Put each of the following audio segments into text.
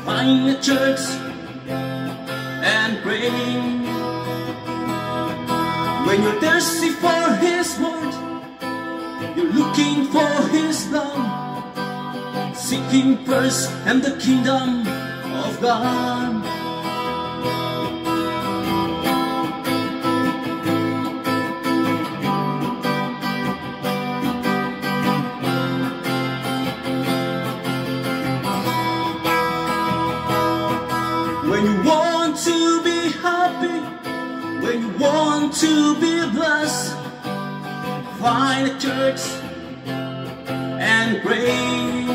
Find a church and pray. When you're thirsty for His word, you're looking for His love, seek Him first and the kingdom of God. When you want to be happy, when you want to be blessed, find a church and pray.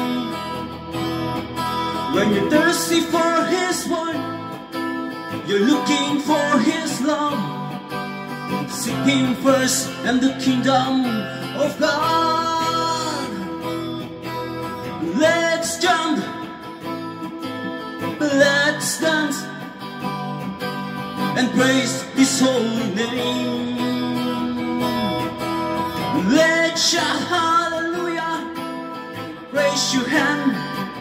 When you're thirsty for His word, you're looking for His love, seek Him first and the kingdom of God. Let's jump, let's dance and praise His holy name. Let's shout hallelujah, raise your hand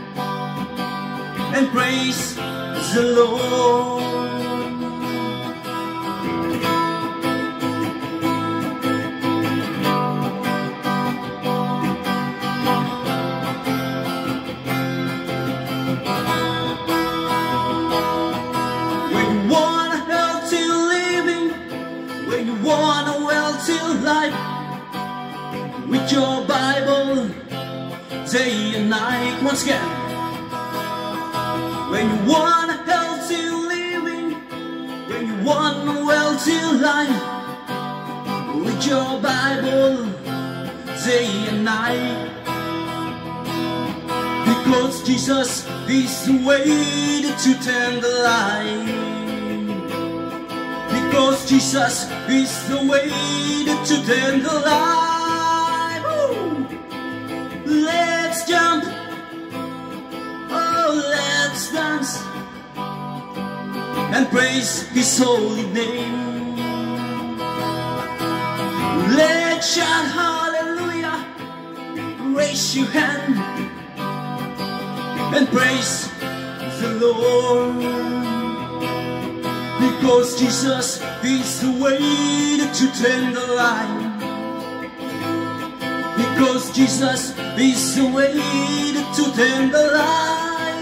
and praise the Lord. When you want a healthy living, when you want a wealthy life, with your Bible day and night. Once again, when you want a healthy living, when you want a wealthy life, with your Bible day and night. Because Jesus is the way to turn the light. Because Jesus is the way to turn the light. Let's jump, oh let's dance and praise His holy name. Let's shout hallelujah, raise your hand and praise the Lord. Because Jesus is the way to turn the light. Because Jesus is the way to turn the light.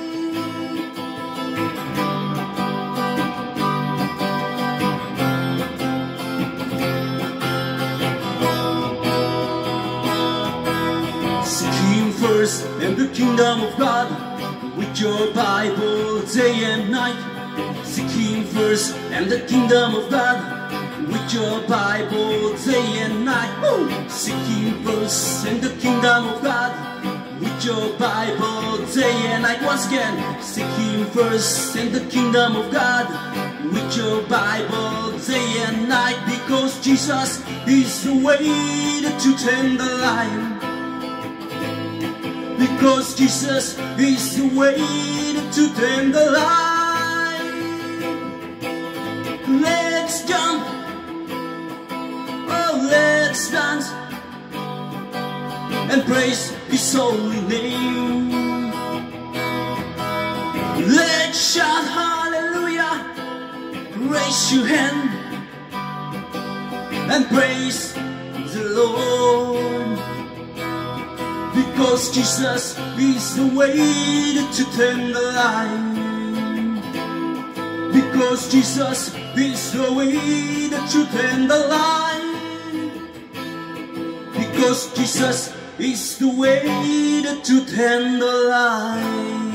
Seek Him first and the kingdom of God, with your Bible day and night. Seek Him first and the kingdom of God, with your Bible day and night. Seek Him first and the kingdom of God, with your Bible day and night. Once again, seek Him first and the kingdom of God, with your Bible day and night. Because Jesus is the way to turn the light. Because Jesus is the way to turn the light. Let's jump, oh let's dance and praise His holy name. Let's shout hallelujah, raise your hand and praise the Lord. Because Jesus is the way to turn the light. Because Jesus is the way to turn the light. Because Jesus is the way to turn the light.